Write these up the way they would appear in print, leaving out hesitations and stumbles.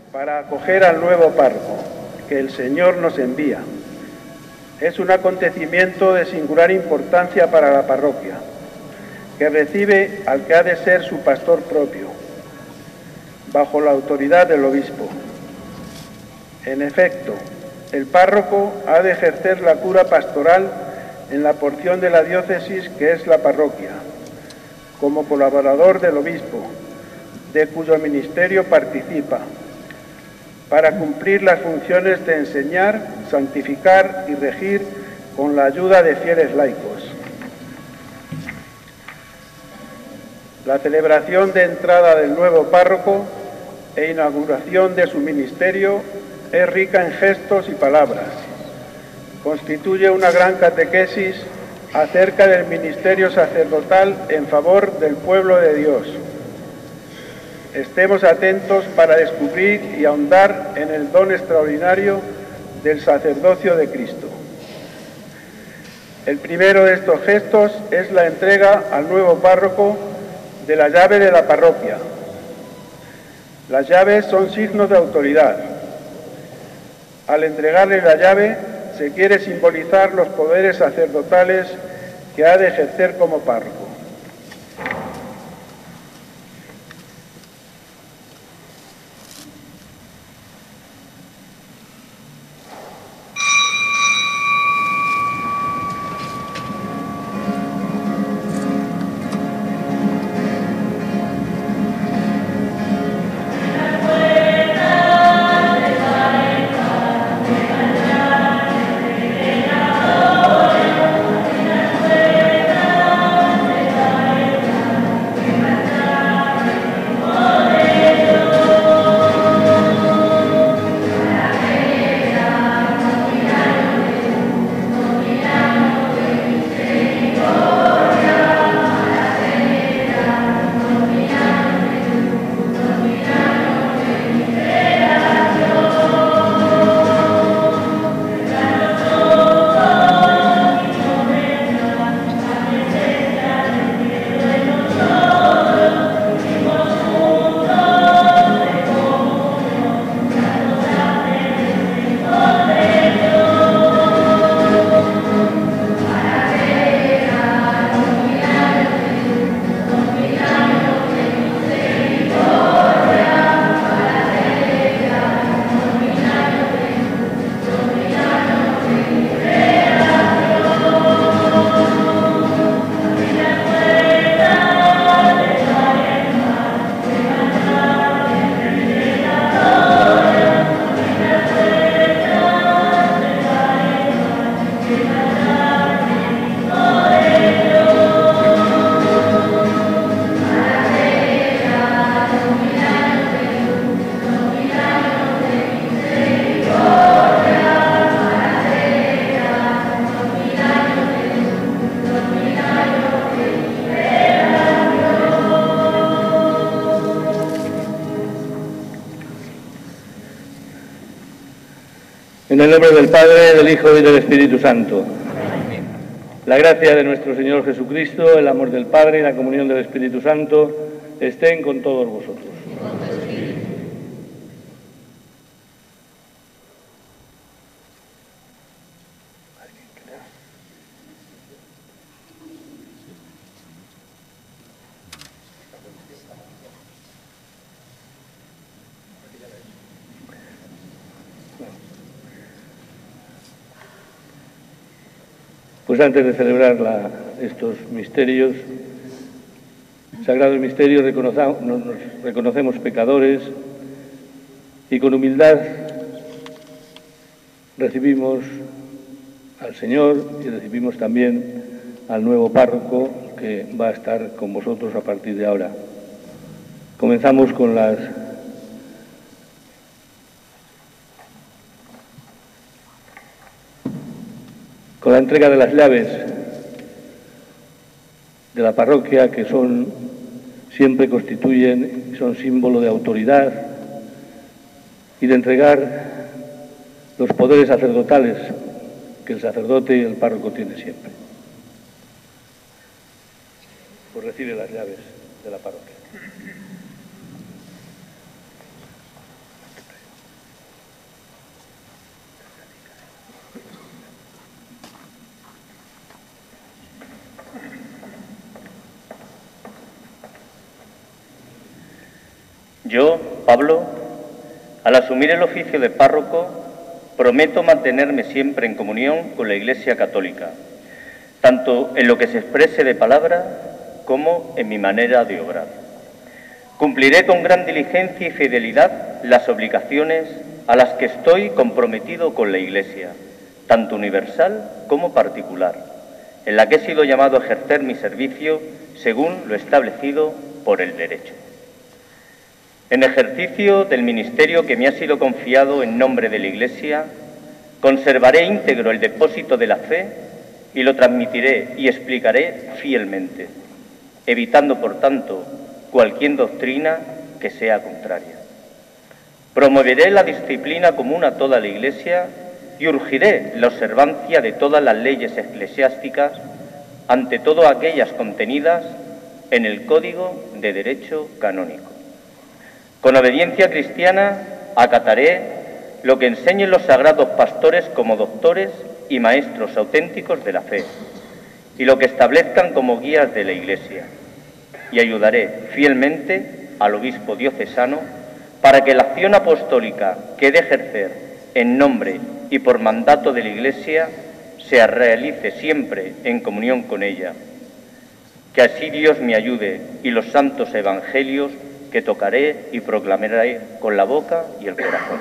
para acoger al nuevo párroco que el Señor nos envía. Es un acontecimiento de singular importancia para la parroquia, que recibe al que ha de ser su pastor propio, bajo la autoridad del obispo. En efecto, el párroco ha de ejercer la cura pastoral en la porción de la diócesis que es la parroquia, como colaborador del obispo, de cuyo ministerio participa, para cumplir las funciones de enseñar, santificar y regir con la ayuda de fieles laicos. La celebración de entrada del nuevo párroco e inauguración de su ministerio es rica en gestos y palabras. Constituye una gran catequesis acerca del ministerio sacerdotal en favor del pueblo de Dios. Estemos atentos para descubrir y ahondar en el don extraordinario del sacerdocio de Cristo. El primero de estos gestos es la entrega al nuevo párroco de la llave de la parroquia. Las llaves son signos de autoridad. Al entregarle la llave, se quiere simbolizar los poderes sacerdotales que ha de ejercer como párroco. En el nombre del Padre, del Hijo y del Espíritu Santo. La gracia de nuestro Señor Jesucristo, el amor del Padre y la comunión del Espíritu Santo estén con todos vosotros. Pues antes de celebrar estos misterios, sagrados misterios, nos reconocemos pecadores y con humildad recibimos al Señor y recibimos también al nuevo párroco que va a estar con vosotros a partir de ahora. Comenzamos con la entrega de las llaves de la parroquia, que siempre constituyen, son símbolo de autoridad, y de entregar los poderes sacerdotales que el sacerdote y el párroco tienen siempre. Pues recibe las llaves de la parroquia. Yo, Pablo, al asumir el oficio de párroco, prometo mantenerme siempre en comunión con la Iglesia Católica, tanto en lo que se exprese de palabra como en mi manera de obrar. Cumpliré con gran diligencia y fidelidad las obligaciones a las que estoy comprometido con la Iglesia, tanto universal como particular, en la que he sido llamado a ejercer mi servicio según lo establecido por el derecho. En ejercicio del ministerio que me ha sido confiado en nombre de la Iglesia, conservaré íntegro el depósito de la fe y lo transmitiré y explicaré fielmente, evitando, por tanto, cualquier doctrina que sea contraria. Promoveré la disciplina común a toda la Iglesia y urgiré la observancia de todas las leyes eclesiásticas, ante todo aquellas contenidas en el Código de Derecho Canónico. Con obediencia cristiana acataré lo que enseñen los sagrados pastores como doctores y maestros auténticos de la fe, y lo que establezcan como guías de la Iglesia, y ayudaré fielmente al obispo diocesano para que la acción apostólica que he de ejercer en nombre y por mandato de la Iglesia se realice siempre en comunión con ella. Que así Dios me ayude y los santos evangelios que tocaré y proclamaré con la boca y el corazón.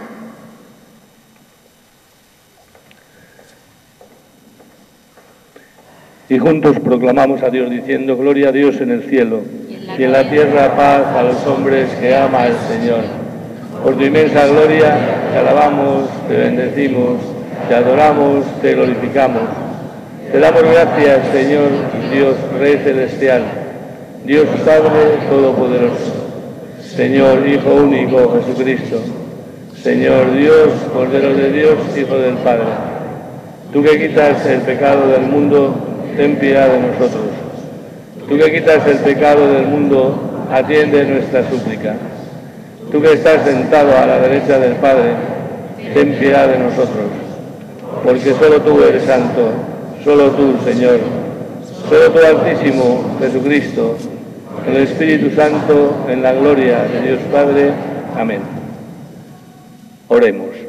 Y juntos proclamamos a Dios diciendo: gloria a Dios en el cielo y en la tierra paz a los hombres que ama al Señor. Por tu inmensa gloria te alabamos, te bendecimos, te adoramos, te glorificamos. Te damos gracias, Señor, Dios Rey Celestial, Dios Padre Todopoderoso, Señor Hijo único Jesucristo, Señor Dios, Cordero de Dios, Hijo del Padre. Tú que quitas el pecado del mundo, ten piedad de nosotros. Tú que quitas el pecado del mundo, atiende nuestra súplica. Tú que estás sentado a la derecha del Padre, ten piedad de nosotros. Porque solo tú eres santo, solo tú, Señor, solo tú, Altísimo, Jesucristo, el Espíritu Santo, en la gloria de Dios Padre. Amén. Oremos.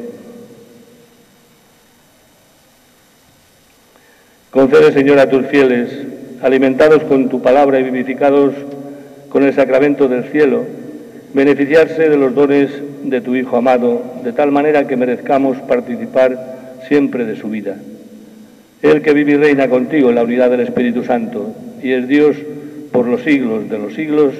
Concede, Señor, a tus fieles, alimentados con tu palabra y vivificados con el sacramento del cielo, beneficiarse de los dones de tu Hijo amado, de tal manera que merezcamos participar siempre de su vida. Él que vive y reina contigo en la unidad del Espíritu Santo, y es Dios por los siglos de los siglos.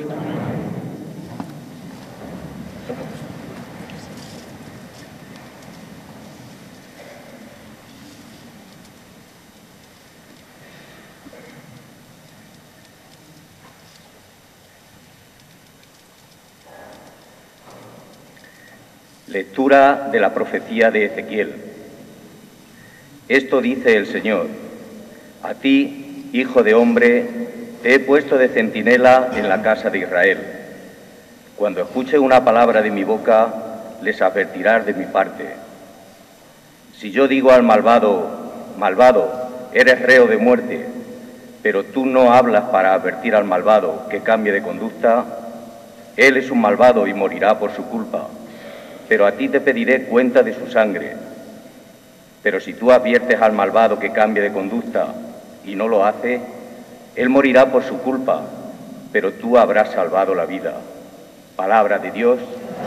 Lectura de la profecía de Ezequiel. Esto dice el Señor: a ti, hijo de hombre, te he puesto de centinela en la casa de Israel. Cuando escuche una palabra de mi boca, les advertirás de mi parte. Si yo digo al malvado, malvado, eres reo de muerte, pero tú no hablas para advertir al malvado que cambie de conducta, él es un malvado y morirá por su culpa. Pero a ti te pediré cuenta de su sangre. Pero si tú adviertes al malvado que cambie de conducta y no lo hace, él morirá por su culpa, pero tú habrás salvado la vida. Palabra de Dios.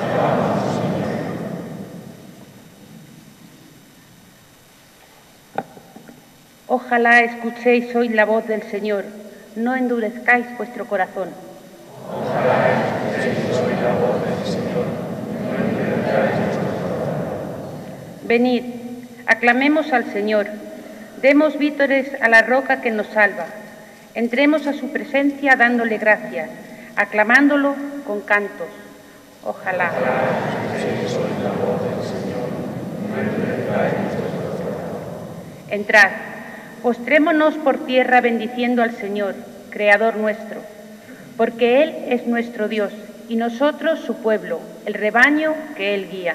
Ojalá escuchéis hoy la voz del Señor, no endurezcáis vuestro corazón. Ojalá escuchéis hoy la voz del Señor, no endurezcáis vuestro corazón. Venid, aclamemos al Señor, demos vítores a la roca que nos salva, entremos a su presencia dándole gracias, aclamándolo con cantos. Ojalá escuchéis hoy la voz del Señor, no endurezcáis vuestro corazón. Entrad, postrémonos por tierra bendiciendo al Señor, Creador nuestro, porque Él es nuestro Dios y nosotros su pueblo, el rebaño que Él guía.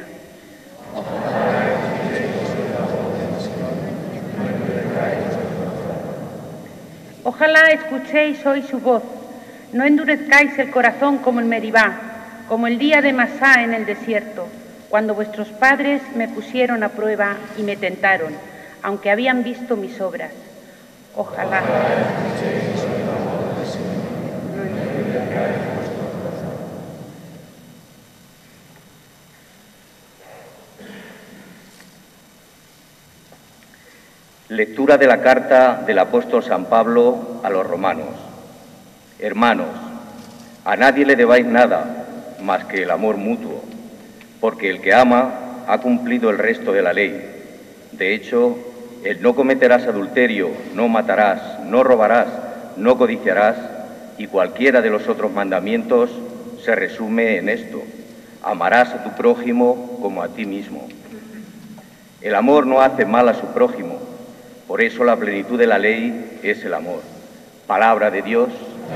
Ojalá escuchéis hoy su voz, no endurezcáis el corazón como en Meribá, como el día de Masá en el desierto, cuando vuestros padres me pusieron a prueba y me tentaron, aunque habían visto mis obras. Ojalá. Lectura de la carta del apóstol San Pablo a los romanos. Hermanos, a nadie le debáis nada más que el amor mutuo, porque el que ama ha cumplido el resto de la ley. De hecho, el no cometerás adulterio, no matarás, no robarás, no codiciarás, y cualquiera de los otros mandamientos se resume en esto: amarás a tu prójimo como a ti mismo. El amor no hace mal a su prójimo, por eso la plenitud de la ley es el amor. Palabra de Dios.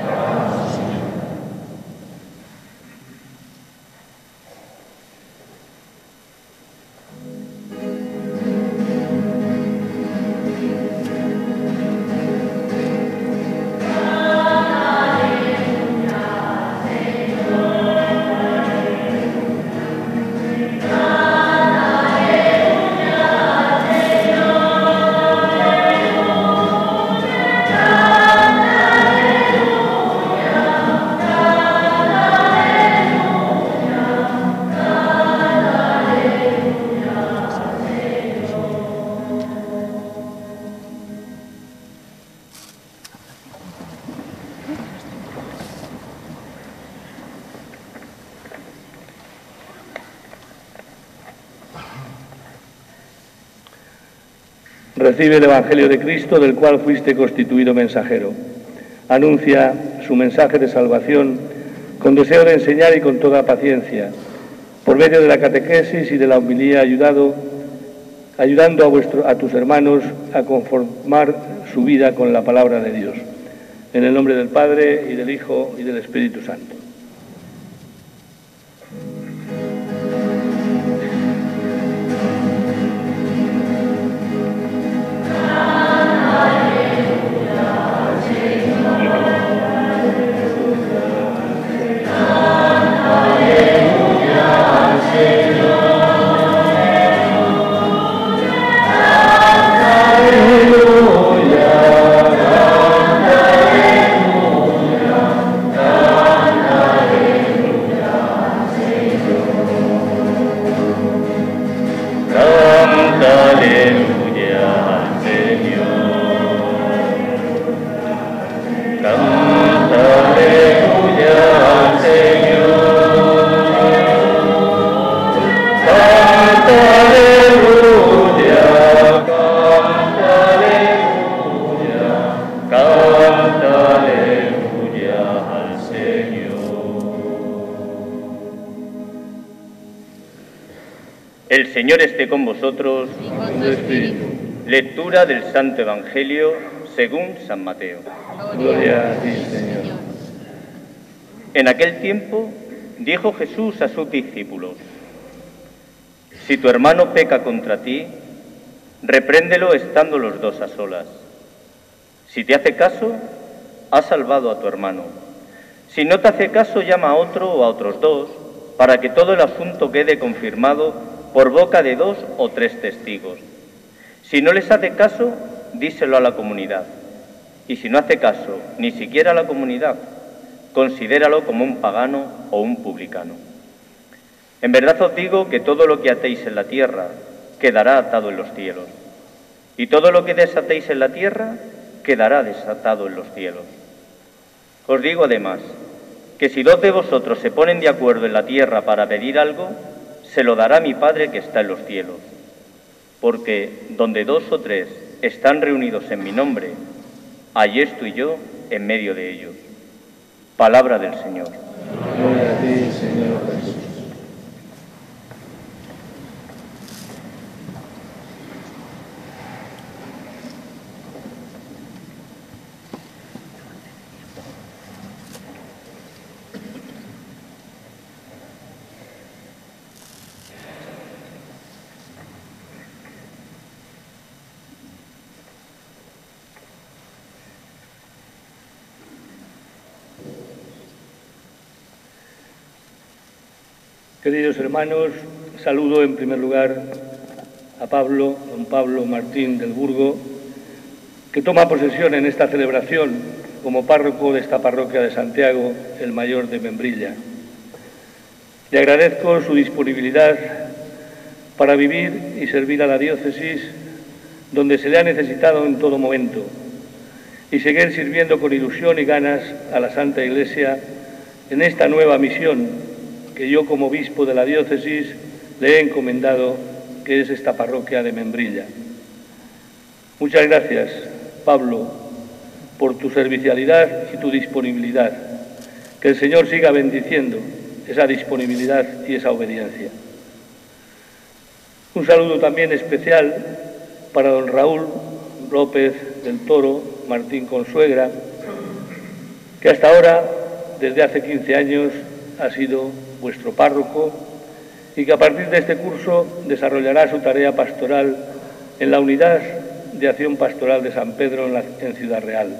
Recibe el Evangelio de Cristo, del cual fuiste constituido mensajero. Anuncia su mensaje de salvación con deseo de enseñar y con toda paciencia, por medio de la catequesis y de la homilía, ayudando a tus hermanos a conformar su vida con la palabra de Dios. En el nombre del Padre, y del Hijo, y del Espíritu Santo. El Señor esté con vosotros. Lectura del Santo Evangelio según San Mateo. Gloria a ti, Señor. En aquel tiempo dijo Jesús a sus discípulos: si tu hermano peca contra ti, repréndelo estando los dos a solas. Si te hace caso, has salvado a tu hermano. Si no te hace caso, llama a otro o a otros dos, para que todo el asunto quede confirmado por boca de 2 o 3 testigos. Si no les hace caso, díselo a la comunidad. Y si no hace caso ni siquiera a la comunidad, considéralo como un pagano o un publicano. En verdad os digo que todo lo que atéis en la tierra quedará atado en los cielos, y todo lo que desatéis en la tierra quedará desatado en los cielos. Os digo además que si 2 de vosotros se ponen de acuerdo en la tierra para pedir algo, se lo dará mi Padre que está en los cielos. Porque donde 2 o 3 están reunidos en mi nombre, allí estoy yo en medio de ellos. Palabra del Señor. Gloria a ti, Señor Jesús. Queridos hermanos, saludo en primer lugar a don Pablo Martín del Burgo, que toma posesión en esta celebración como párroco de esta parroquia de Santiago, el Mayor de Membrilla. Le agradezco su disponibilidad para vivir y servir a la diócesis donde se le ha necesitado en todo momento y seguir sirviendo con ilusión y ganas a la Santa Iglesia en esta nueva misión que yo como obispo de la diócesis le he encomendado, que es esta parroquia de Membrilla. Muchas gracias, Pablo, por tu servicialidad y tu disponibilidad. Que el Señor siga bendiciendo esa disponibilidad y esa obediencia. Un saludo también especial para don Raúl López del Toro Martín Consuegra, que hasta ahora, desde hace 15 años, ha sido vuestro párroco y que a partir de este curso desarrollará su tarea pastoral en la Unidad de Acción Pastoral de San Pedro en Ciudad Real.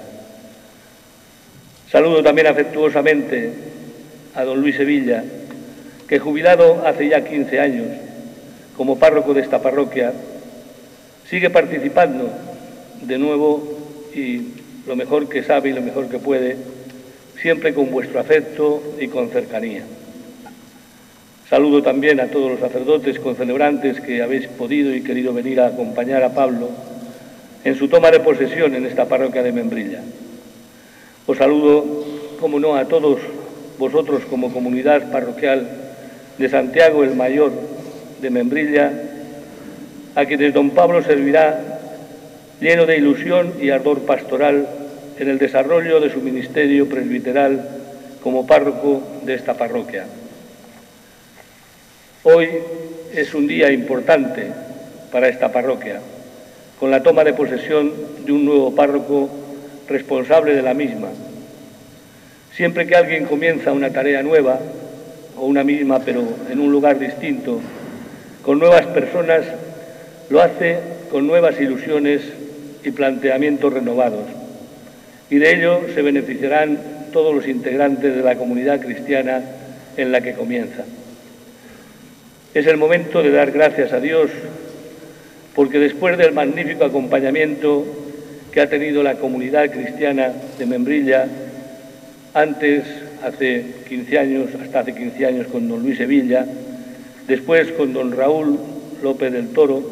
Saludo también afectuosamente a don Luis Sevilla, que jubilado hace ya 15 años como párroco de esta parroquia, sigue participando de nuevo y lo mejor que sabe y lo mejor que puede, siempre con vuestro afecto y con cercanía. Saludo también a todos los sacerdotes concelebrantes que habéis podido y querido venir a acompañar a Pablo en su toma de posesión en esta parroquia de Membrilla. Os saludo, como no, a todos vosotros como comunidad parroquial de Santiago el Mayor de Membrilla, a quienes don Pablo servirá lleno de ilusión y ardor pastoral en el desarrollo de su ministerio presbiteral como párroco de esta parroquia. Hoy es un día importante para esta parroquia, con la toma de posesión de un nuevo párroco responsable de la misma. Siempre que alguien comienza una tarea nueva, o una misma pero en un lugar distinto, con nuevas personas, lo hace con nuevas ilusiones y planteamientos renovados. Y de ello se beneficiarán todos los integrantes de la comunidad cristiana en la que comienza. Es el momento de dar gracias a Dios, porque después del magnífico acompañamiento que ha tenido la comunidad cristiana de Membrilla, antes, hace 15 años, hasta hace 15 años con don Luis Sevilla, después con don Raúl López del Toro,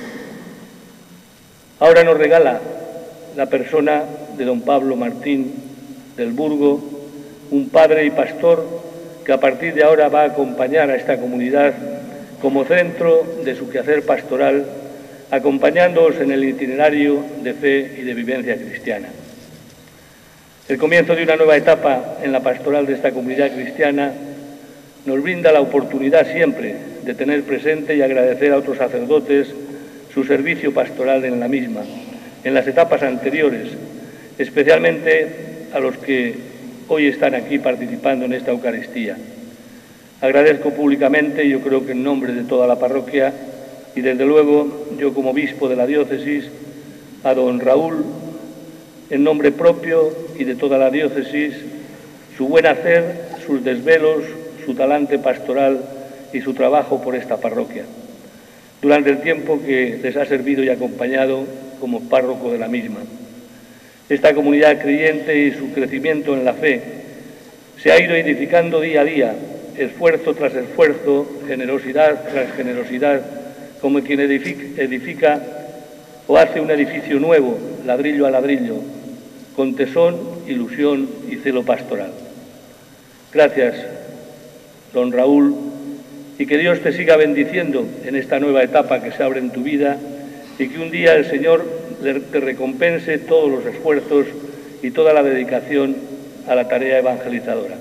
ahora nos regala la persona de don Pablo Martín del Burgo, un padre y pastor que a partir de ahora va a acompañar a esta comunidad como centro de su quehacer pastoral, acompañándoos en el itinerario de fe y de vivencia cristiana. El comienzo de una nueva etapa en la pastoral de esta comunidad cristiana nos brinda la oportunidad siempre de tener presente y agradecer a otros sacerdotes su servicio pastoral en la misma, en las etapas anteriores, especialmente a los que hoy están aquí participando en esta Eucaristía. Agradezco públicamente, yo creo que en nombre de toda la parroquia, y desde luego yo como obispo de la diócesis, a don Raúl, en nombre propio y de toda la diócesis, su buen hacer, sus desvelos, su talante pastoral y su trabajo por esta parroquia, durante el tiempo que les ha servido y acompañado como párroco de la misma. Esta comunidad creyente y su crecimiento en la fe se ha ido edificando día a día, esfuerzo tras esfuerzo, generosidad tras generosidad, como quien edifica o hace un edificio nuevo, ladrillo a ladrillo, con tesón, ilusión y celo pastoral. Gracias, don Raúl, y que Dios te siga bendiciendo en esta nueva etapa que se abre en tu vida y que un día el Señor te recompense todos los esfuerzos y toda la dedicación a la tarea evangelizadora.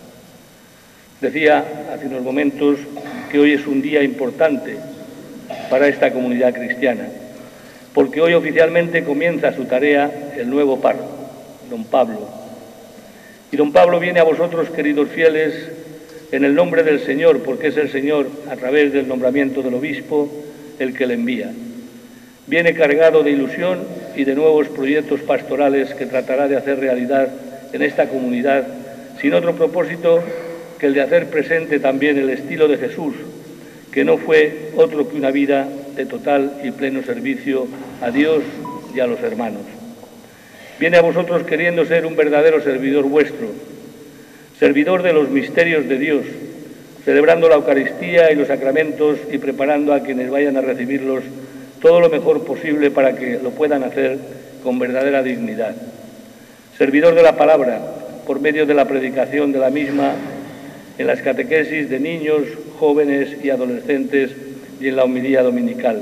Decía hace unos momentos que hoy es un día importante para esta comunidad cristiana, porque hoy oficialmente comienza su tarea el nuevo párroco, don Pablo. Y don Pablo viene a vosotros, queridos fieles, en el nombre del Señor, porque es el Señor, a través del nombramiento del obispo, el que le envía. Viene cargado de ilusión y de nuevos proyectos pastorales que tratará de hacer realidad en esta comunidad, sin otro propósito que el de hacer presente también el estilo de Jesús, que no fue otro que una vida de total y pleno servicio a Dios y a los hermanos. Viene a vosotros queriendo ser un verdadero servidor vuestro, servidor de los misterios de Dios, celebrando la Eucaristía y los sacramentos y preparando a quienes vayan a recibirlos todo lo mejor posible para que lo puedan hacer con verdadera dignidad. Servidor de la palabra, por medio de la predicación de la misma, en las catequesis de niños, jóvenes y adolescentes y en la homilía dominical.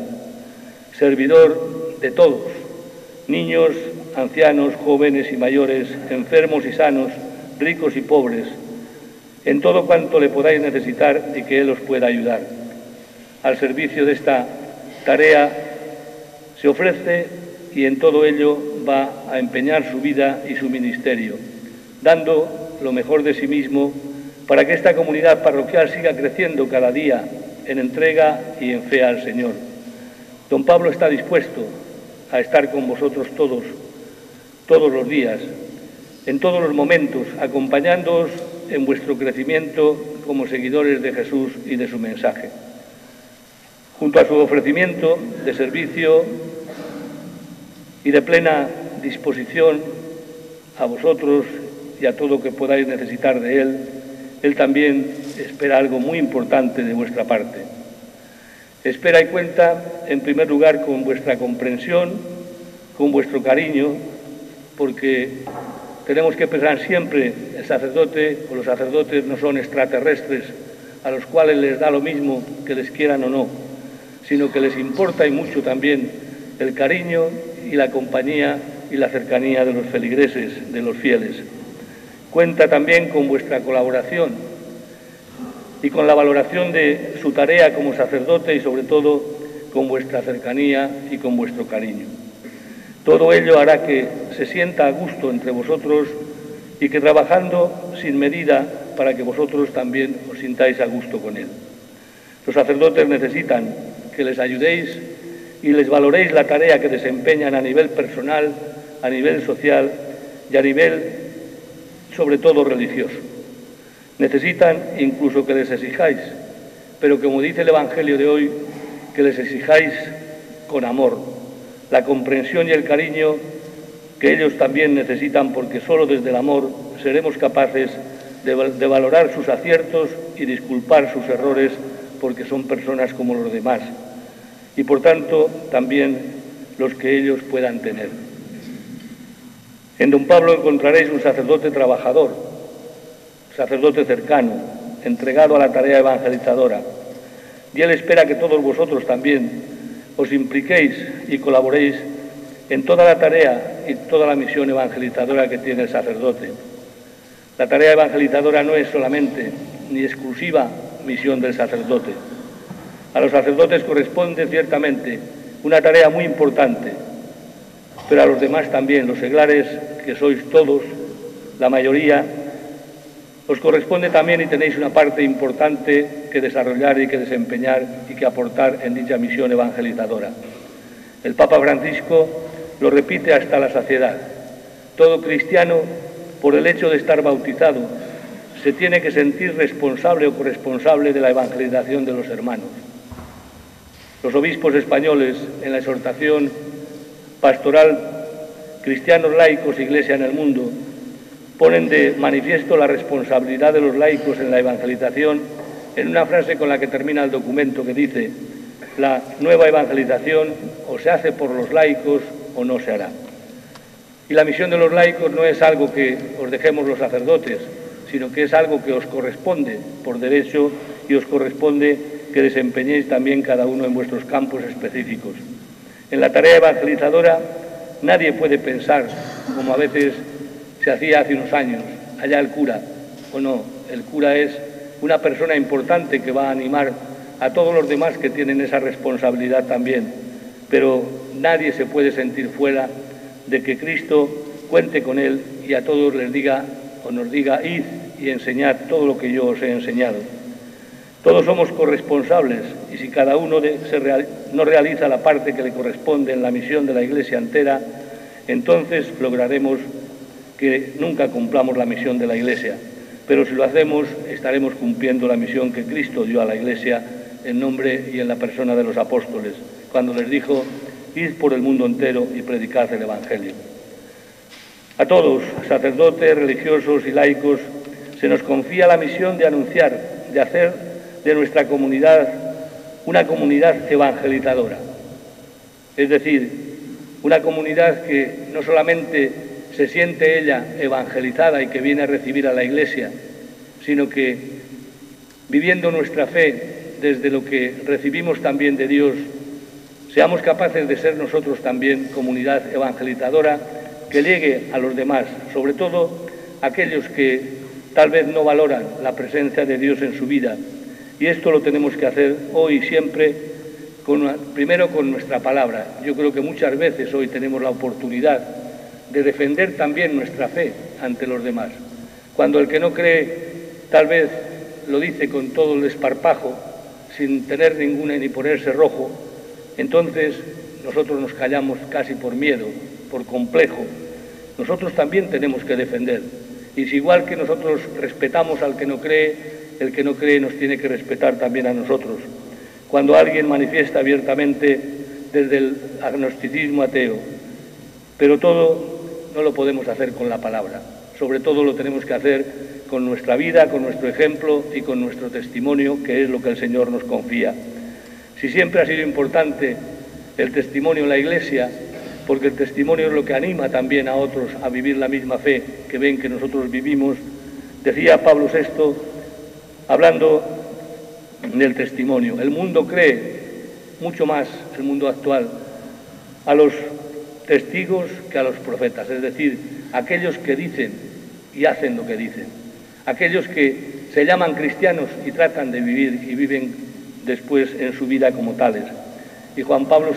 Servidor de todos, niños, ancianos, jóvenes y mayores, enfermos y sanos, ricos y pobres, en todo cuanto le podáis necesitar y que Él os pueda ayudar. Al servicio de esta tarea se ofrece y en todo ello va a empeñar su vida y su ministerio, dando lo mejor de sí mismo para que esta comunidad parroquial siga creciendo cada día en entrega y en fe al Señor. Don Pablo está dispuesto a estar con vosotros todos los días, en todos los momentos, acompañándoos en vuestro crecimiento como seguidores de Jesús y de su mensaje. Junto a su ofrecimiento de servicio y de plena disposición a vosotros y a todo lo que podáis necesitar de Él, Él también espera algo muy importante de vuestra parte. Espera y cuenta, en primer lugar, con vuestra comprensión, con vuestro cariño, porque tenemos que pensar siempre, el sacerdote o los sacerdotes no son extraterrestres a los cuales les da lo mismo que les quieran o no, sino que les importa y mucho también el cariño y la compañía y la cercanía de los feligreses, de los fieles. Cuenta también con vuestra colaboración y con la valoración de su tarea como sacerdote y sobre todo con vuestra cercanía y con vuestro cariño. Todo ello hará que se sienta a gusto entre vosotros y que trabajando sin medida para que vosotros también os sintáis a gusto con Él. Los sacerdotes necesitan que les ayudéis y les valoréis la tarea que desempeñan a nivel personal, a nivel social y a nivel, sobre todo, religioso. Necesitan incluso que les exijáis, pero como dice el Evangelio de hoy, que les exijáis con amor, la comprensión y el cariño que ellos también necesitan, porque solo desde el amor seremos capaces de valorar sus aciertos y disculpar sus errores, porque son personas como los demás, y por tanto también los que ellos puedan tener. En don Pablo encontraréis un sacerdote trabajador, sacerdote cercano, entregado a la tarea evangelizadora, y él espera que todos vosotros también os impliquéis y colaboréis en toda la tarea y toda la misión evangelizadora que tiene el sacerdote. La tarea evangelizadora no es solamente ni exclusiva misión del sacerdote. A los sacerdotes corresponde ciertamente una tarea muy importante, pero a los demás también, los seglares, que sois todos, la mayoría, os corresponde también y tenéis una parte importante que desarrollar y que desempeñar y que aportar en dicha misión evangelizadora. El Papa Francisco lo repite hasta la saciedad. Todo cristiano, por el hecho de estar bautizado, se tiene que sentir responsable o corresponsable de la evangelización de los hermanos. Los obispos españoles, en la exhortación pastoral Cristianos laicos, Iglesia en el mundo, ponen de manifiesto la responsabilidad de los laicos en la evangelización en una frase con la que termina el documento que dice: la nueva evangelización o se hace por los laicos o no se hará. Y la misión de los laicos no es algo que os dejemos los sacerdotes, sino que es algo que os corresponde por derecho y os corresponde que desempeñéis también cada uno en vuestros campos específicos. En la tarea evangelizadora nadie puede pensar, como a veces se hacía hace unos años, allá el cura, o no, el cura es una persona importante que va a animar a todos los demás que tienen esa responsabilidad también, pero nadie se puede sentir fuera de que Cristo cuente con él y a todos les diga o nos diga: id y enseñad todo lo que yo os he enseñado. Todos somos corresponsables y si cada uno no realiza la parte que le corresponde en la misión de la Iglesia entera, entonces lograremos que nunca cumplamos la misión de la Iglesia. pero si lo hacemos estaremos cumpliendo la misión que Cristo dio a la Iglesia en nombre y en la persona de los apóstoles, cuando les dijo: id por el mundo entero y predicad el Evangelio. A todos, sacerdotes, religiosos y laicos, se nos confía la misión de anunciar, de hacer de nuestra comunidad una comunidad evangelizadora. Es decir, una comunidad que no solamente se siente ella evangelizada y que viene a recibir a la Iglesia, sino que, viviendo nuestra fe desde lo que recibimos también de Dios, seamos capaces de ser nosotros también comunidad evangelizadora que llegue a los demás, sobre todo aquellos que tal vez no valoran la presencia de Dios en su vida. Y esto lo tenemos que hacer hoy y siempre, primero con nuestra palabra. Yo creo que muchas veces hoy tenemos la oportunidad de defender también nuestra fe ante los demás. Cuando el que no cree tal vez lo dice con todo el desparpajo, sin tener ninguna ni ponerse rojo, entonces nosotros nos callamos casi por miedo, por complejo. Nosotros también tenemos que defender. Y si igual que nosotros respetamos al que no cree, el que no cree nos tiene que respetar también a nosotros. Cuando alguien manifiesta abiertamente desde el agnosticismo ateo, pero todo no lo podemos hacer con la palabra. Sobre todo lo tenemos que hacer con nuestra vida, con nuestro ejemplo y con nuestro testimonio, que es lo que el Señor nos confía. Si siempre ha sido importante el testimonio en la Iglesia, porque el testimonio es lo que anima también a otros a vivir la misma fe que ven que nosotros vivimos, decía Pablo VI, hablando del testimonio: el mundo cree mucho más, el mundo actual, a los testigos que a los profetas, es decir, aquellos que dicen y hacen lo que dicen, aquellos que se llaman cristianos y tratan de vivir y viven después en su vida como tales. Y San Juan Pablo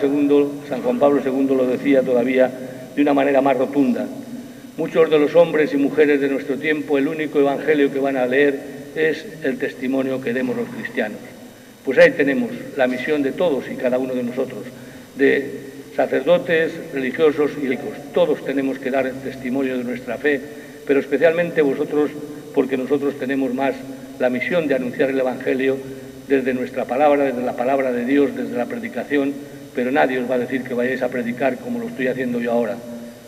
II lo decía todavía de una manera más rotunda: muchos de los hombres y mujeres de nuestro tiempo, el único evangelio que van a leer es el testimonio que demos los cristianos. Pues ahí tenemos la misión de todos y cada uno de nosotros, de sacerdotes, religiosos y laicos. Todos tenemos que dar testimonio de nuestra fe, pero especialmente vosotros, porque nosotros tenemos más la misión de anunciar el Evangelio desde nuestra palabra, desde la palabra de Dios, desde la predicación, pero nadie os va a decir que vayáis a predicar como lo estoy haciendo yo ahora.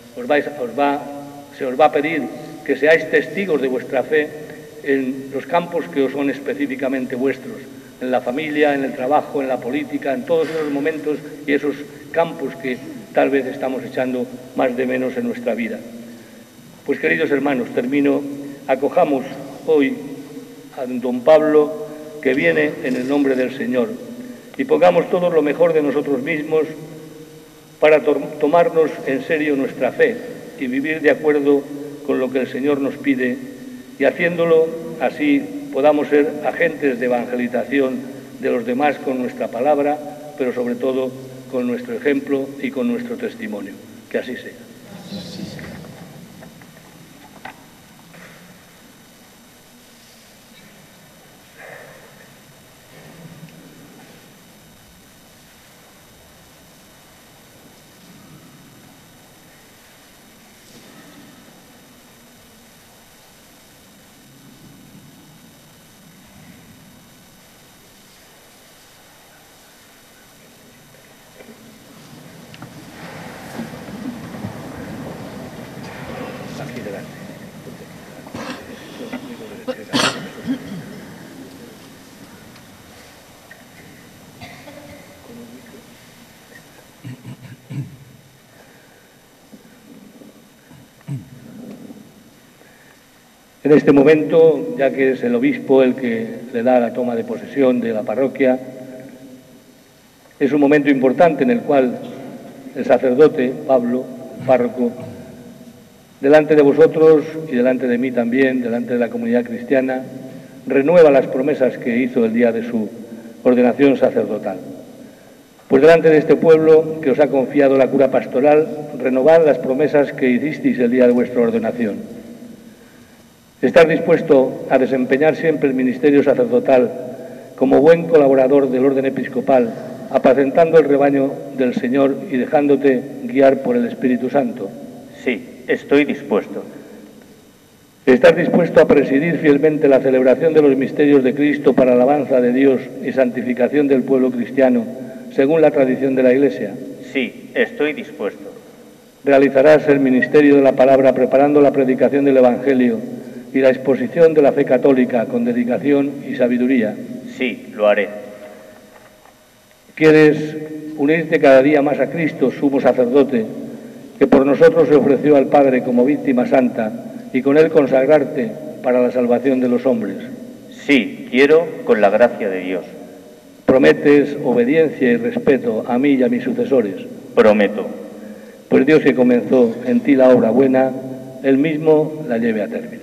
Se os va a pedir que seáis testigos de vuestra fe en los campos que os son específicamente vuestros, en la familia, en el trabajo, en la política, en todos esos momentos y esos campos que tal vez estamos echando más de menos en nuestra vida. Pues, queridos hermanos, termino. Acojamos hoy a don Pablo, que viene en el nombre del Señor, y pongamos todos lo mejor de nosotros mismos para tomarnos en serio nuestra fe y vivir de acuerdo con lo que el Señor nos pide, y haciéndolo así podamos ser agentes de evangelización de los demás con nuestra palabra, pero sobre todo con nuestro ejemplo y con nuestro testimonio. Que así sea. En este momento, ya que es el obispo el que le da la toma de posesión de la parroquia, es un momento importante en el cual el sacerdote, Pablo, párroco, delante de vosotros y delante de mí también, delante de la comunidad cristiana, renueva las promesas que hizo el día de su ordenación sacerdotal. Pues delante de este pueblo que os ha confiado la cura pastoral, renovad las promesas que hicisteis el día de vuestra ordenación. Estar dispuesto a desempeñar siempre el ministerio sacerdotal como buen colaborador del orden episcopal, apacentando el rebaño del Señor y dejándote guiar por el Espíritu Santo. Sí, estoy dispuesto. ¿Estás dispuesto a presidir fielmente la celebración de los misterios de Cristo para alabanza de Dios y santificación del pueblo cristiano, según la tradición de la Iglesia? Sí, estoy dispuesto. ¿Realizarás el ministerio de la palabra preparando la predicación del Evangelio y la exposición de la fe católica con dedicación y sabiduría? Sí, lo haré. ¿Quieres unirte cada día más a Cristo, sumo sacerdote, que por nosotros se ofreció al Padre como víctima santa, y con él consagrarte para la salvación de los hombres? Sí, quiero con la gracia de Dios. ¿Prometes obediencia y respeto a mí y a mis sucesores? Prometo. Pues Dios, que comenzó en ti la obra buena, Él mismo la lleve a término.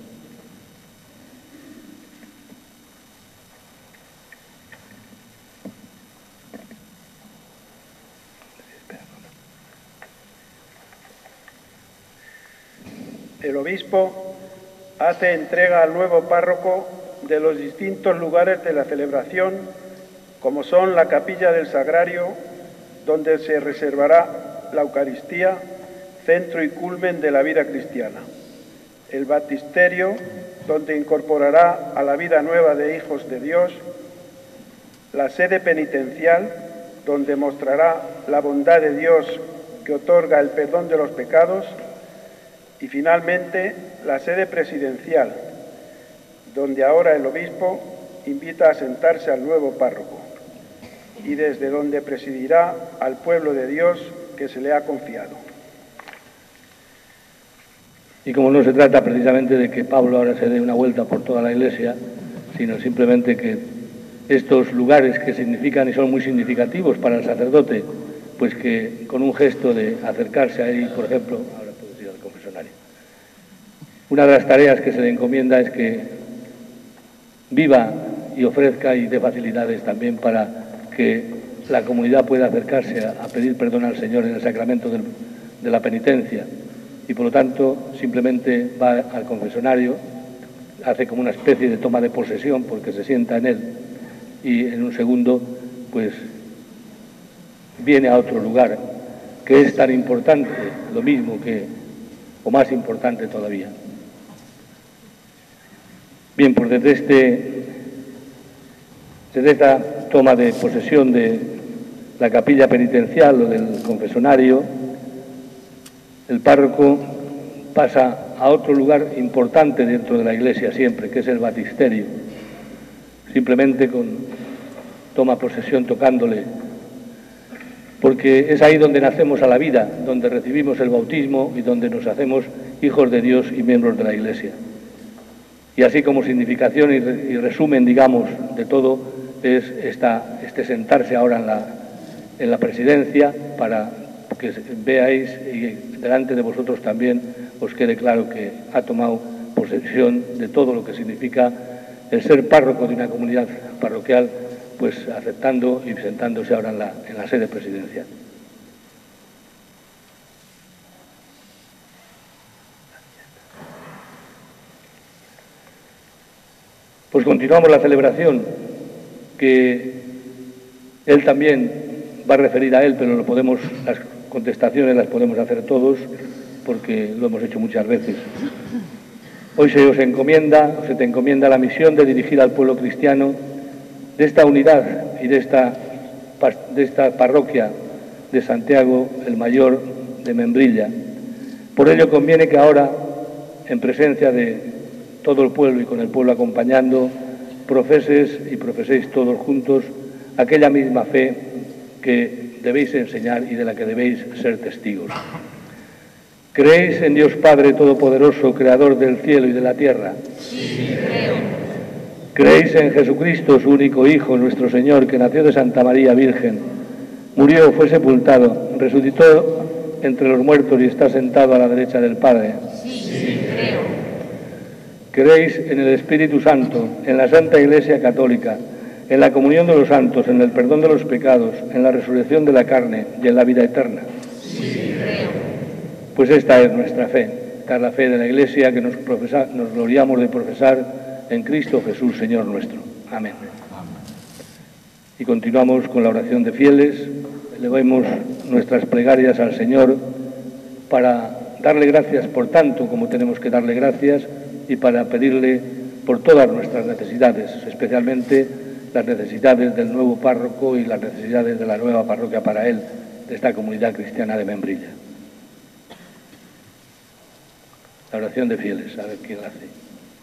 El obispo hace entrega al nuevo párroco de los distintos lugares de la celebración, como son la capilla del Sagrario, donde se reservará la Eucaristía, centro y culmen de la vida cristiana; el baptisterio, donde incorporará a la vida nueva de hijos de Dios; la sede penitencial, donde mostrará la bondad de Dios que otorga el perdón de los pecados; y finalmente la sede presidencial, donde ahora el obispo invita a sentarse al nuevo párroco, y desde donde presidirá al pueblo de Dios que se le ha confiado. Y como no se trata precisamente de que Pablo ahora se dé una vuelta por toda la Iglesia, sino simplemente que estos lugares que significan y son muy significativos para el sacerdote, pues que con un gesto de acercarse ahí, por ejemplo, ahora puedes ir al confesionario. Una de las tareas que se le encomienda es que viva y ofrezca y dé facilidades también para que la comunidad pueda acercarse a pedir perdón al Señor en el sacramento de la penitencia, y por lo tanto simplemente va al confesionario, hace como una especie de toma de posesión porque se sienta en él, y en un segundo pues viene a otro lugar que es tan importante, lo mismo que, o más importante todavía. Bien, pues desde esta toma de posesión de la capilla penitencial o del confesionario, el párroco pasa a otro lugar importante dentro de la Iglesia siempre, que es el baptisterio. Simplemente toma posesión tocándole, porque es ahí donde nacemos a la vida, donde recibimos el bautismo y donde nos hacemos hijos de Dios y miembros de la Iglesia. Y así como significación y resumen, digamos, de todo, es este sentarse ahora en la presidencia, para que veáis y delante de vosotros también os quede claro que ha tomado posesión de todo lo que significa el ser párroco de una comunidad parroquial, pues aceptando y sentándose ahora en la sede presidencial. Pues continuamos la celebración, que él también va a referir a él, pero las contestaciones las podemos hacer todos, porque lo hemos hecho muchas veces. Hoy se te encomienda la misión de dirigir al pueblo cristiano de esta unidad y de esta parroquia de Santiago el Mayor de Membrilla. Por ello conviene que ahora, en presencia de todo el pueblo y con el pueblo acompañando, profeséis todos juntos aquella misma fe que debéis enseñar y de la que debéis ser testigos. ¿Creéis en Dios Padre Todopoderoso, Creador del cielo y de la tierra? Sí, creo. ¿Creéis en Jesucristo, su único Hijo, nuestro Señor, que nació de Santa María Virgen, murió, fue sepultado, resucitó entre los muertos y está sentado a la derecha del Padre? Sí, creo. ¿Creéis en el Espíritu Santo, en la Santa Iglesia Católica, en la comunión de los santos, en el perdón de los pecados, en la resurrección de la carne y en la vida eterna? Sí, creo. Pues esta es nuestra fe, esta es la fe de la Iglesia que nos gloriamos de profesar en Cristo Jesús, Señor nuestro. Amén. Y continuamos con la oración de fieles, elevemos nuestras plegarias al Señor para darle gracias por tanto como tenemos que darle gracias, y para pedirle por todas nuestras necesidades, especialmente las necesidades del nuevo párroco y las necesidades de la nueva parroquia para él, de esta comunidad cristiana de Membrilla. La oración de fieles, a ver quién la hace.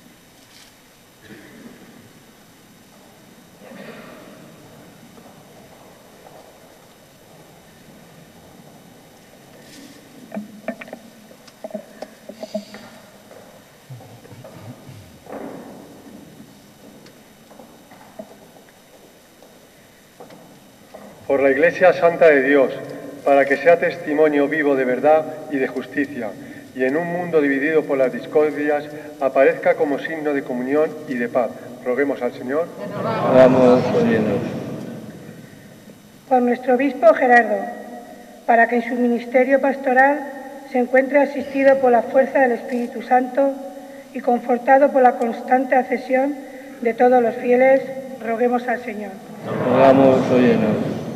Por la Iglesia Santa de Dios, para que sea testimonio vivo de verdad y de justicia, y en un mundo dividido por las discordias, aparezca como signo de comunión y de paz. Roguemos al Señor. Vamos, oyéndonos. Por nuestro obispo Gerardo, para que en su ministerio pastoral se encuentre asistido por la fuerza del Espíritu Santo y confortado por la constante accesión de todos los fieles, roguemos al Señor. Vamos, oyéndonos.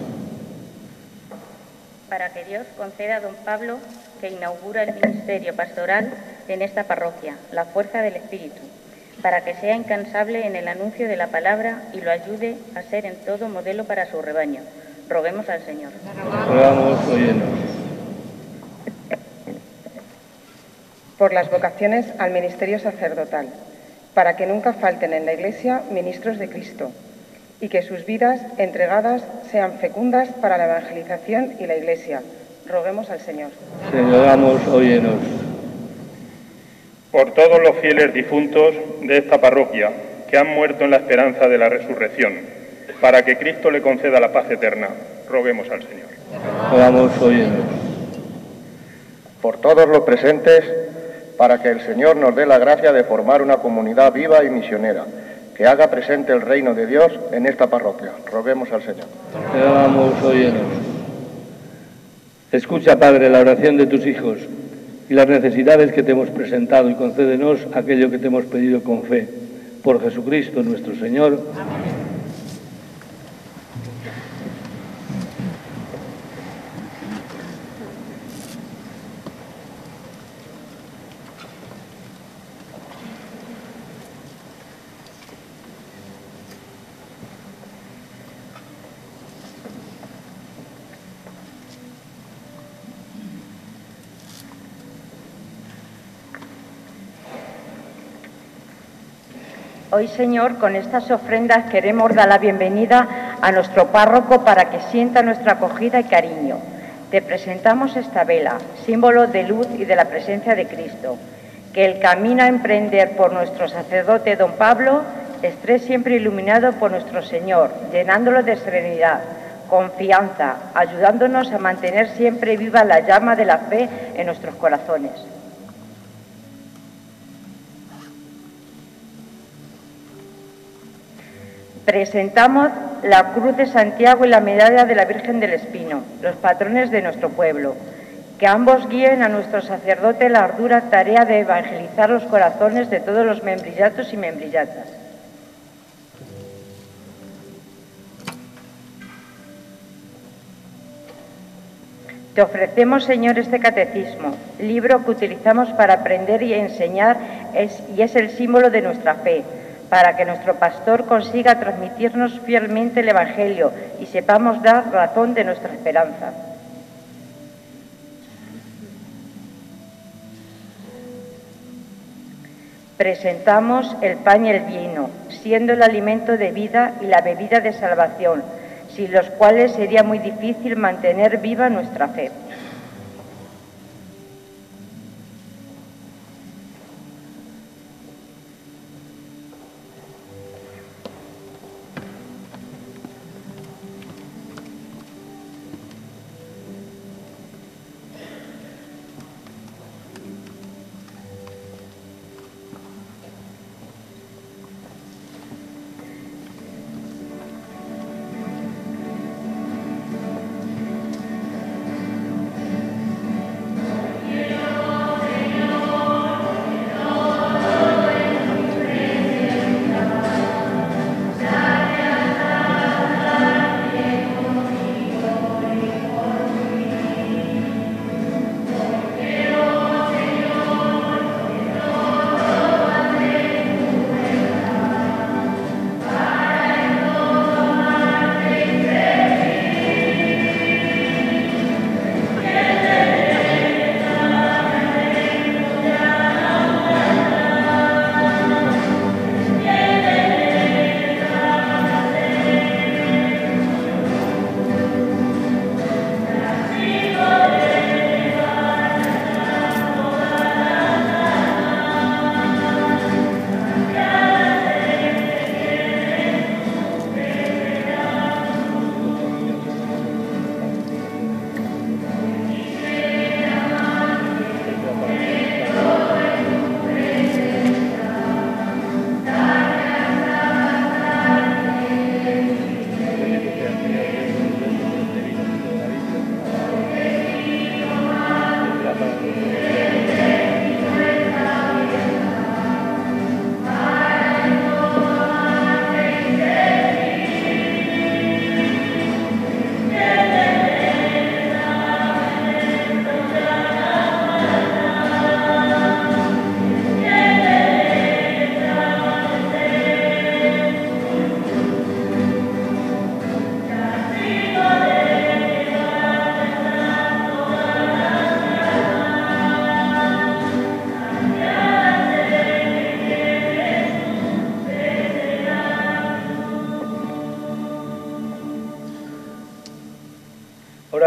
Para que Dios conceda a don Pablo, que inaugura el ministerio pastoral en esta parroquia, la fuerza del Espíritu, para que sea incansable en el anuncio de la palabra y lo ayude a ser en todo modelo para su rebaño. Roguemos al Señor. Vamos, oyéndonos. Por las vocaciones al ministerio sacerdotal, para que nunca falten en la Iglesia ministros de Cristo, y que sus vidas entregadas sean fecundas para la evangelización y la Iglesia. Roguemos al Señor. Señor, vamos, óyenos. Por todos los fieles difuntos de esta parroquia que han muerto en la esperanza de la resurrección, para que Cristo le conceda la paz eterna, roguemos al Señor. Vamos, óyenos. Por todos los presentes, para que el Señor nos dé la gracia de formar una comunidad viva y misionera, que haga presente el reino de Dios en esta parroquia. Roguemos al Señor. Vamos, óyenos. Escucha, Padre, la oración de tus hijos y las necesidades que te hemos presentado y concédenos aquello que te hemos pedido con fe. Por Jesucristo nuestro Señor. Amén. Hoy, Señor, con estas ofrendas queremos dar la bienvenida a nuestro párroco para que sienta nuestra acogida y cariño. Te presentamos esta vela, símbolo de luz y de la presencia de Cristo. Que el camino a emprender por nuestro sacerdote don Pablo esté siempre iluminado por nuestro Señor, llenándolo de serenidad, confianza, ayudándonos a mantener siempre viva la llama de la fe en nuestros corazones. Presentamos la Cruz de Santiago y la Medalla de la Virgen del Espino, los patrones de nuestro pueblo. Que ambos guíen a nuestro sacerdote la ardua tarea de evangelizar los corazones de todos los membrillatos y membrillatas. Te ofrecemos, Señor, este catecismo, libro que utilizamos para aprender y enseñar y es el símbolo de nuestra fe, para que nuestro pastor consiga transmitirnos fielmente el Evangelio y sepamos dar razón de nuestra esperanza. Presentamos el pan y el vino, siendo el alimento de vida y la bebida de salvación, sin los cuales sería muy difícil mantener viva nuestra fe.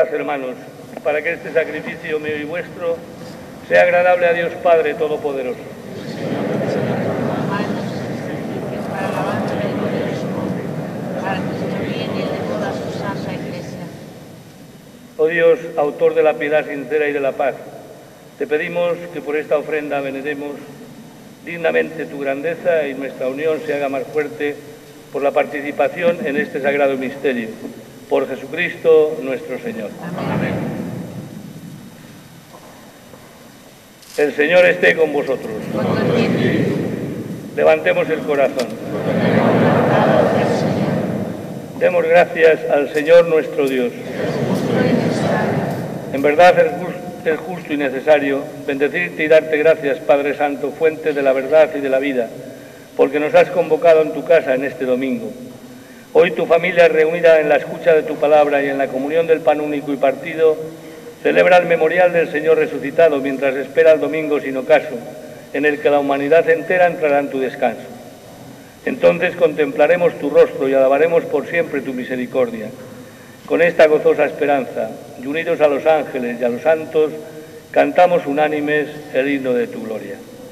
orad, hermanos, para que este sacrificio mío y vuestro sea agradable a Dios Padre Todopoderoso. Oh Dios, autor de la piedad sincera y de la paz, te pedimos que por esta ofrenda veneremos dignamente tu grandeza y nuestra unión se haga más fuerte por la participación en este sagrado misterio. Por Jesucristo nuestro Señor. Amén. El Señor esté con vosotros. Levantemos el corazón. Demos gracias al Señor nuestro Dios. En verdad es justo y necesario bendecirte y darte gracias, Padre Santo, fuente de la verdad y de la vida, porque nos has convocado en tu casa en este domingo. Hoy tu familia, reunida en la escucha de tu palabra y en la comunión del pan único y partido, celebra el memorial del Señor resucitado mientras espera el domingo sin ocaso, en el que la humanidad entera entrará en tu descanso. Entonces contemplaremos tu rostro y alabaremos por siempre tu misericordia. Con esta gozosa esperanza, y unidos a los ángeles y a los santos, cantamos unánimes el himno de tu gloria.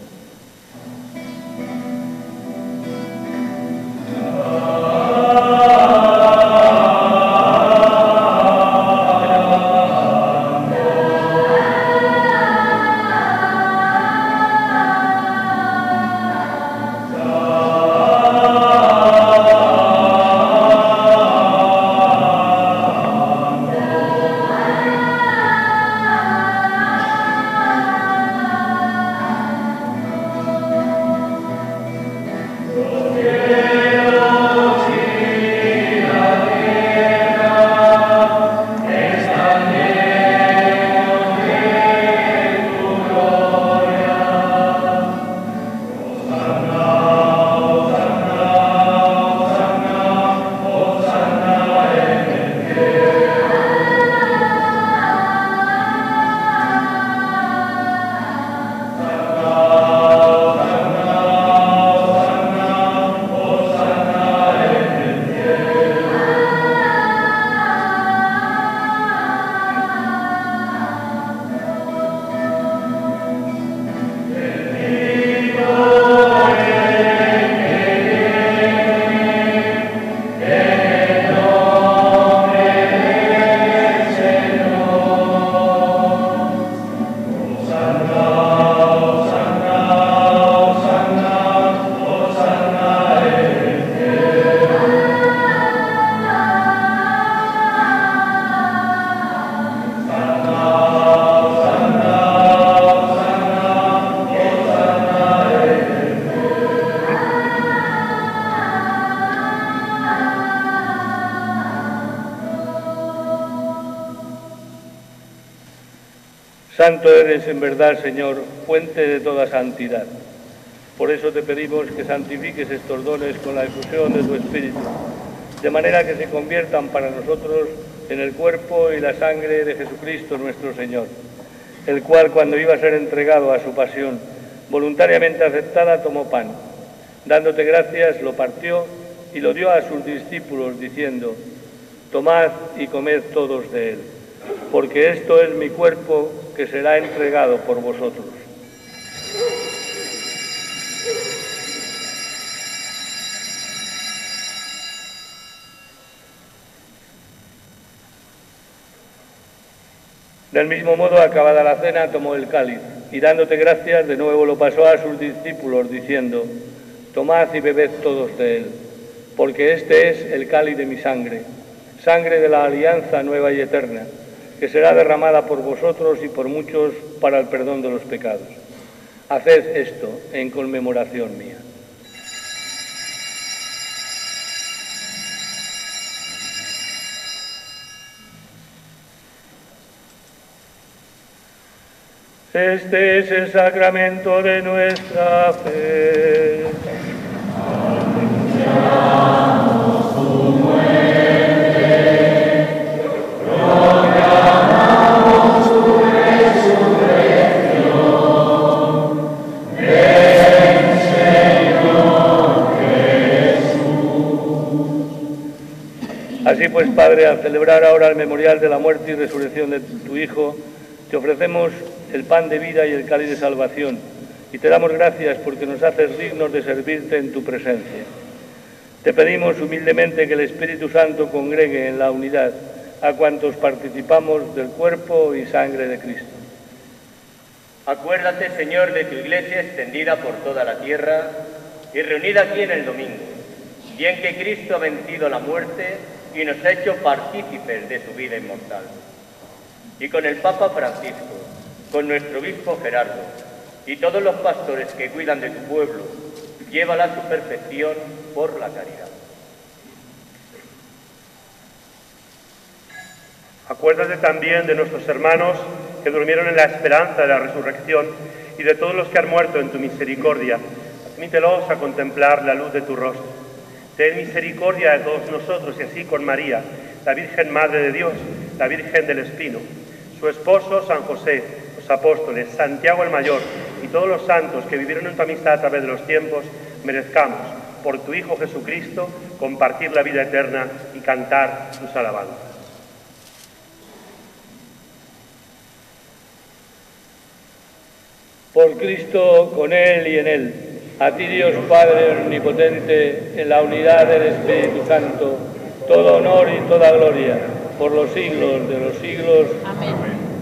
Santo eres en verdad, Señor, fuente de toda santidad. Por eso te pedimos que santifiques estos dones con la efusión de tu Espíritu, de manera que se conviertan para nosotros en el cuerpo y la sangre de Jesucristo nuestro Señor, el cual, cuando iba a ser entregado a su pasión, voluntariamente aceptada, tomó pan. Dándote gracias, lo partió y lo dio a sus discípulos, diciendo: tomad y comed todos de él, porque esto es mi cuerpo que será entregado por vosotros. Del mismo modo, acabada la cena, tomó el cáliz y, dándote gracias, de nuevo lo pasó a sus discípulos, diciendo: tomad y bebed todos de él, porque este es el cáliz de mi sangre, sangre de la alianza nueva y eterna, que será derramada por vosotros y por muchos para el perdón de los pecados. Haced esto en conmemoración mía. Este es el sacramento de nuestra fe. Anunciamos tu muerte, proclamamos tu resurrección. Ven, Señor Jesús. Así pues, Padre, Padre, al celebrar ahora el memorial de la muerte y resurrección de tu Hijo, te ofrecemos el pan de vida y el cáliz de salvación, y te damos gracias porque nos haces dignos de servirte en tu presencia. Te pedimos humildemente que el Espíritu Santo congregue en la unidad a cuantos participamos del cuerpo y sangre de Cristo. Acuérdate, Señor, de tu Iglesia extendida por toda la tierra y reunida aquí en el domingo, y en que Cristo ha vencido la muerte y nos ha hecho partícipes de su vida inmortal. Y con el Papa Francisco, con nuestro obispo Gerardo y todos los pastores que cuidan de tu pueblo, llévala a su perfección por la caridad. Acuérdate también de nuestros hermanos que durmieron en la esperanza de la resurrección y de todos los que han muerto en tu misericordia. Admítelos a contemplar la luz de tu rostro. Ten misericordia de todos nosotros y así con María, la Virgen Madre de Dios, la Virgen del Espino, su esposo San José, los apóstoles, Santiago el Mayor y todos los santos que vivieron en tu amistad a través de los tiempos, merezcamos, por tu Hijo Jesucristo, compartir la vida eterna y cantar sus alabanzas. Por Cristo, con Él y en Él, a ti Dios Padre Omnipotente, en la unidad del Espíritu Santo, todo honor y toda gloria, por los siglos de los siglos. Amén.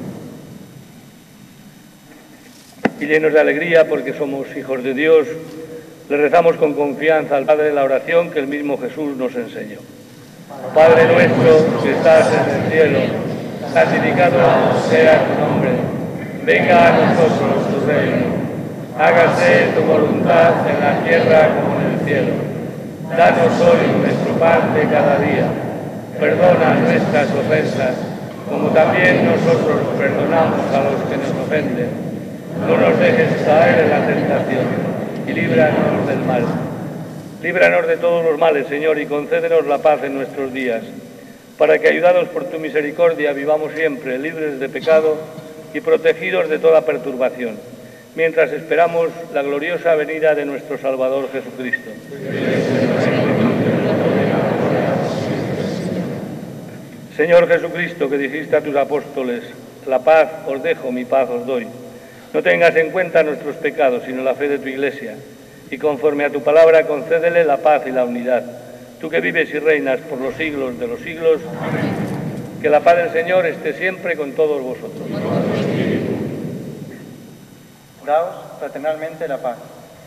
Y llenos de alegría porque somos hijos de Dios, le rezamos con confianza al Padre la oración que el mismo Jesús nos enseñó. Padre nuestro que estás en el cielo, santificado sea tu nombre. Venga a nosotros tu reino. Hágase tu voluntad en la tierra como en el cielo. Danos hoy nuestro pan de cada día. Perdona nuestras ofensas, como también nosotros perdonamos a los que nos ofenden. No nos dejes caer en la tentación y líbranos del mal. Líbranos de todos los males, Señor, y concédenos la paz en nuestros días, para que, ayudados por tu misericordia, vivamos siempre libres de pecado y protegidos de toda perturbación, mientras esperamos la gloriosa venida de nuestro Salvador Jesucristo. Señor Jesucristo, que dijiste a tus apóstoles, la paz os dejo, mi paz os doy. No tengas en cuenta nuestros pecados, sino la fe de tu Iglesia, y conforme a tu palabra concédele la paz y la unidad. Tú que vives y reinas por los siglos de los siglos, que la paz del Señor esté siempre con todos vosotros. Daos fraternalmente la paz.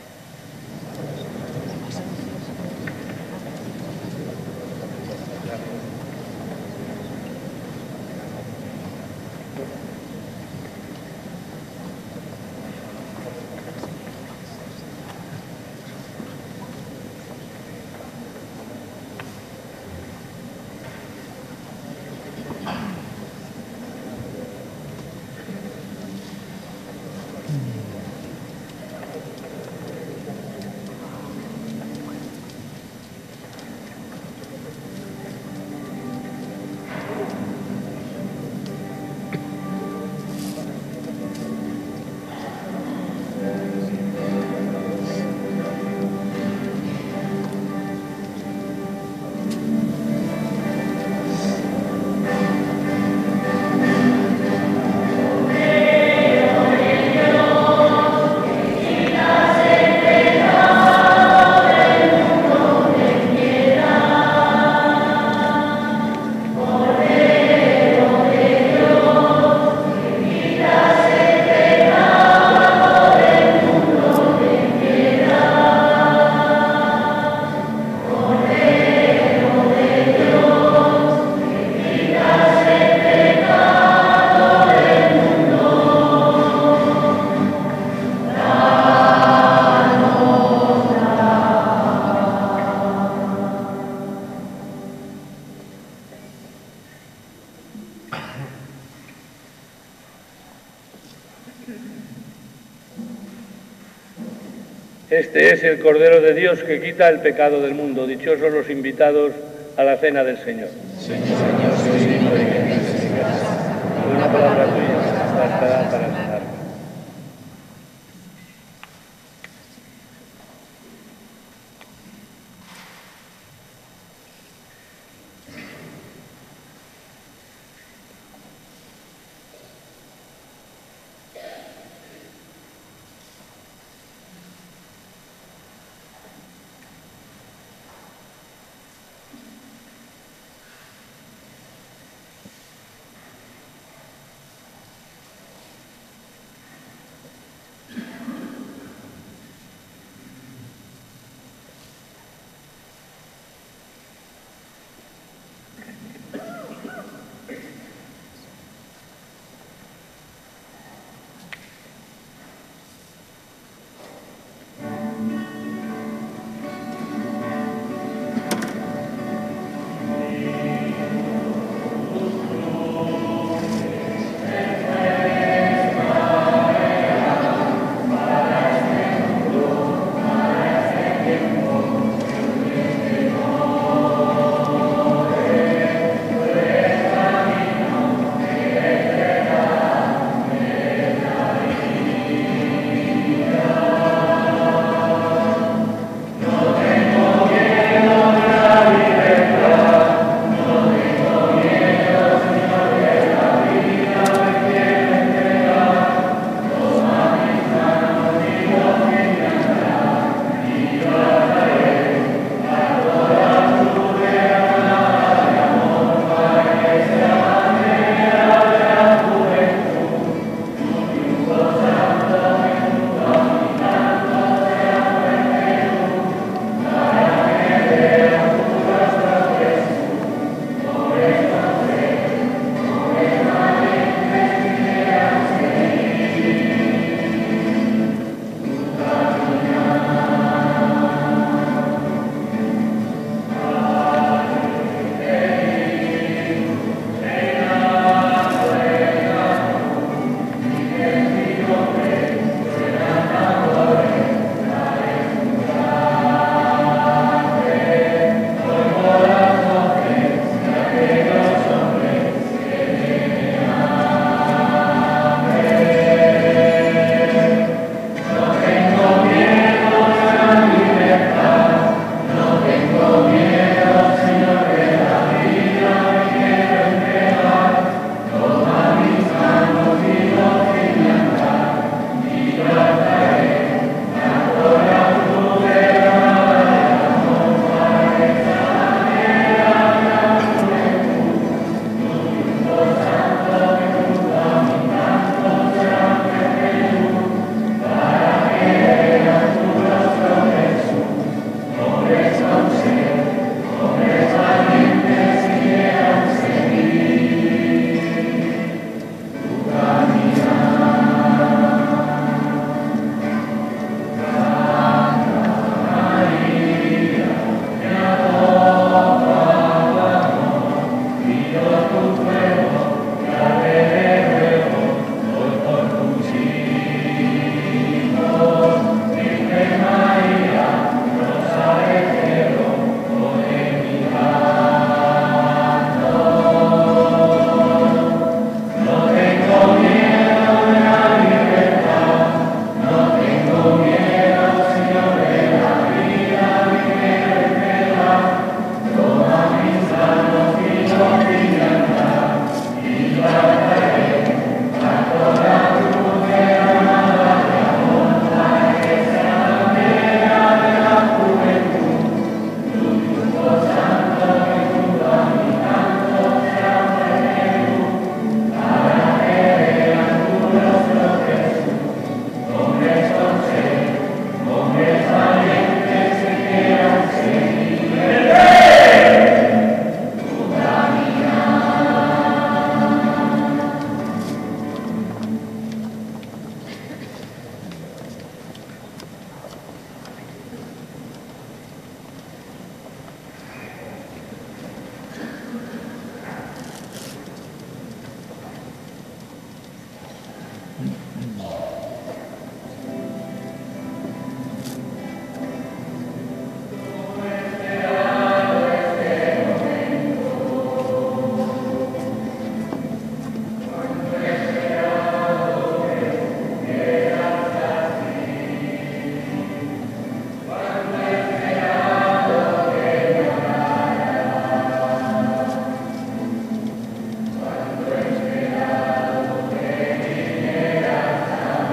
Este es el Cordero de Dios que quita el pecado del mundo. Dichosos los invitados a la cena del Señor. Señor, soy digno de que entres en mi casa. Una palabra tuya bastará para sanarme. Amen.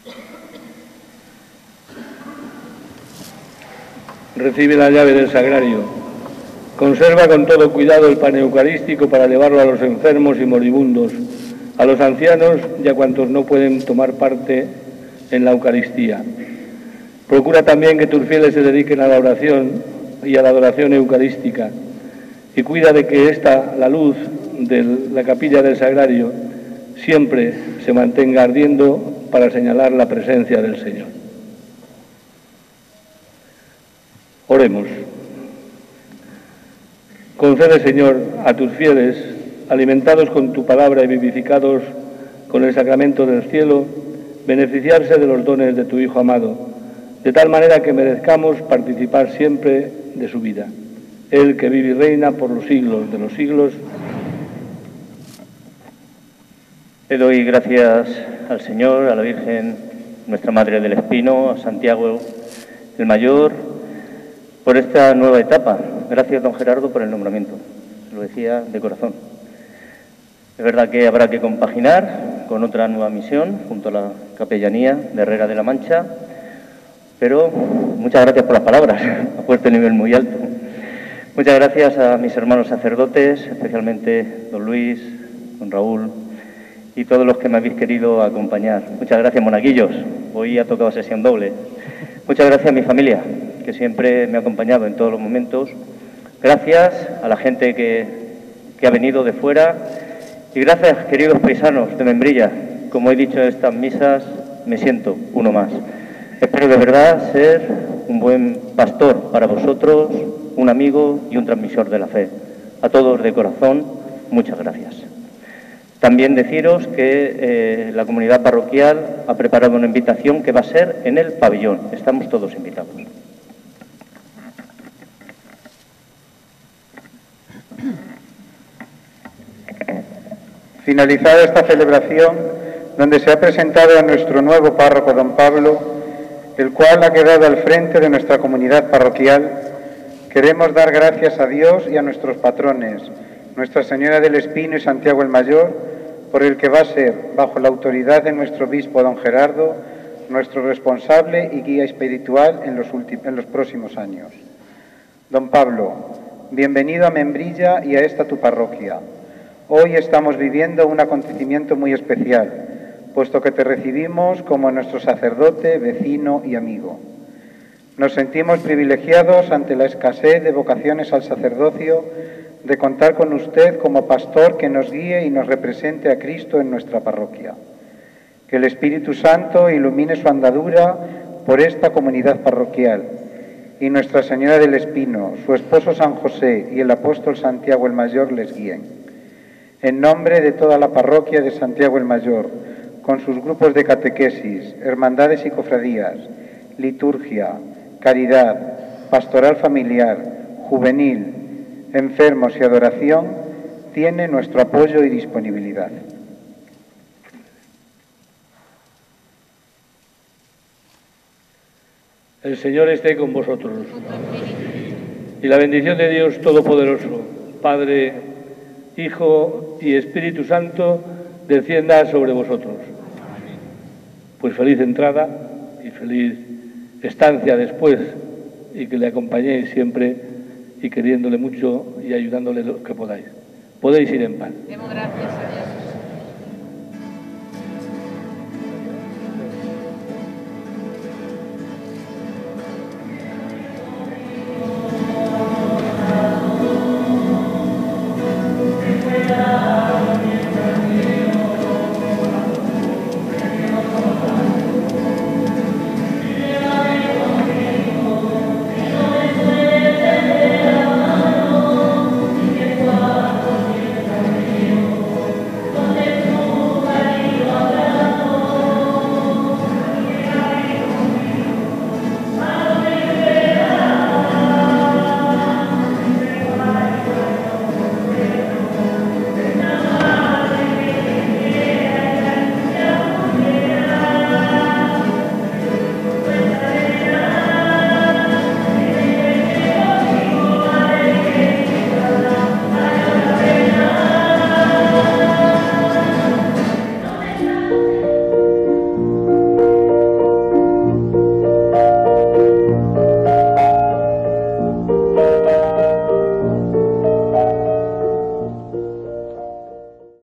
Recibe la llave del sagrario. Conserva con todo cuidado el pan eucarístico para llevarlo a los enfermos y moribundos, a los ancianos y a cuantos no pueden tomar parte en la Eucaristía. Procura también que tus fieles se dediquen a la oración y a la adoración eucarística, y cuida de que la luz de la capilla del sagrario siempre se mantenga ardiendo para señalar la presencia del Señor. Oremos. Concede, Señor, a tus fieles, alimentados con tu palabra y vivificados con el sacramento del cielo, beneficiarse de los dones de tu Hijo amado, de tal manera que merezcamos participar siempre de su vida. Él que vive y reina por los siglos de los siglos. Le doy gracias al Señor, a la Virgen, nuestra Madre del Espino, a Santiago el Mayor, por esta nueva etapa. Gracias, don Gerardo, por el nombramiento. Se lo decía de corazón. Es verdad que habrá que compaginar con otra nueva misión junto a la capellanía de Herrera de la Mancha, pero muchas gracias por las palabras, ha puesto el nivel muy alto. Muchas gracias a mis hermanos sacerdotes, especialmente don Luis, don Raúl y todos los que me habéis querido acompañar. Muchas gracias, monaguillos, hoy ha tocado sesión doble. Muchas gracias a mi familia, que siempre me ha acompañado en todos los momentos. Gracias a la gente que ha venido de fuera. Y gracias, queridos paisanos de Membrilla. Como he dicho en estas misas, me siento uno más. Espero de verdad ser un buen pastor para vosotros, un amigo y un transmisor de la fe. A todos de corazón, muchas gracias. También deciros que la comunidad parroquial ha preparado una invitación que va a ser en el pabellón. Estamos todos invitados. Finalizada esta celebración, donde se ha presentado a nuestro nuevo párroco, don Pablo, el cual ha quedado al frente de nuestra comunidad parroquial, queremos dar gracias a Dios y a nuestros patrones, Nuestra Señora del Espino y Santiago el Mayor, por el que va a ser, bajo la autoridad de nuestro obispo don Gerardo, nuestro responsable y guía espiritual en los próximos años. Don Pablo, bienvenido a Membrilla y a esta tu parroquia. Hoy estamos viviendo un acontecimiento muy especial, puesto que te recibimos como nuestro sacerdote, vecino y amigo. Nos sentimos privilegiados ante la escasez de vocaciones al sacerdocio de contar con usted como pastor que nos guíe y nos represente a Cristo en nuestra parroquia. Que el Espíritu Santo ilumine su andadura por esta comunidad parroquial y Nuestra Señora del Espino, su esposo San José y el apóstol Santiago el Mayor les guíen. En nombre de toda la parroquia de Santiago el Mayor, con sus grupos de catequesis, hermandades y cofradías, liturgia, caridad, pastoral familiar, juvenil, enfermos y adoración, tiene nuestro apoyo y disponibilidad. El Señor esté con vosotros. Y la bendición de Dios Todopoderoso, Padre, Hijo y Espíritu Santo, descienda sobre vosotros. Pues feliz entrada y feliz estancia después, y que le acompañéis siempre y queriéndole mucho y ayudándole lo que podáis. Podéis ir en paz. Demos gracias a Dios.